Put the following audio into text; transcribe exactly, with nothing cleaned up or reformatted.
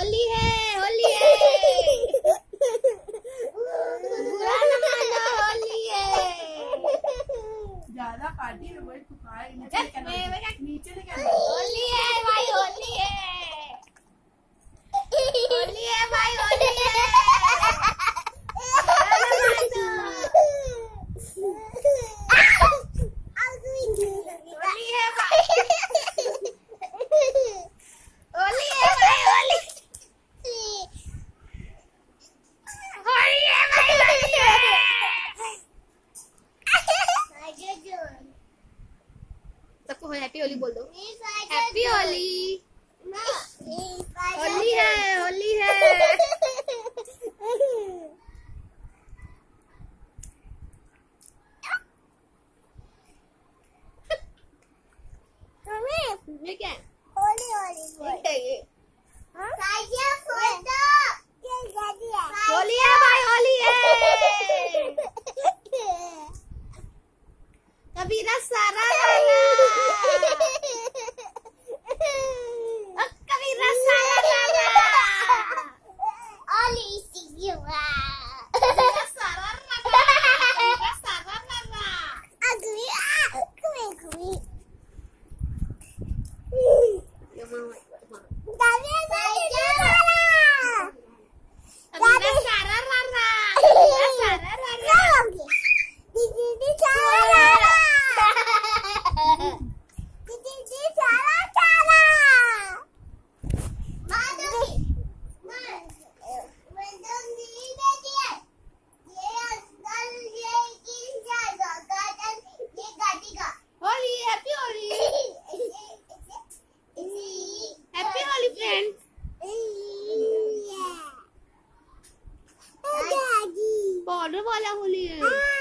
होली है, होली है। बुरा न मानो, होली है। ज्यादा पार्टी में वही पुकार नीचे नीचे होली है भाई, होली है, होली है भाई, होली है। सबको हैप्पी होली बोल दो। हैप्पी होली। होली है, होली है। ये क्या है? होली होली क्या ये? होली है भाई, होली है। कबीरा सारा कबीरा सारा होली सीवा सारा अगली कुए कुए पाउडर वाला होली है।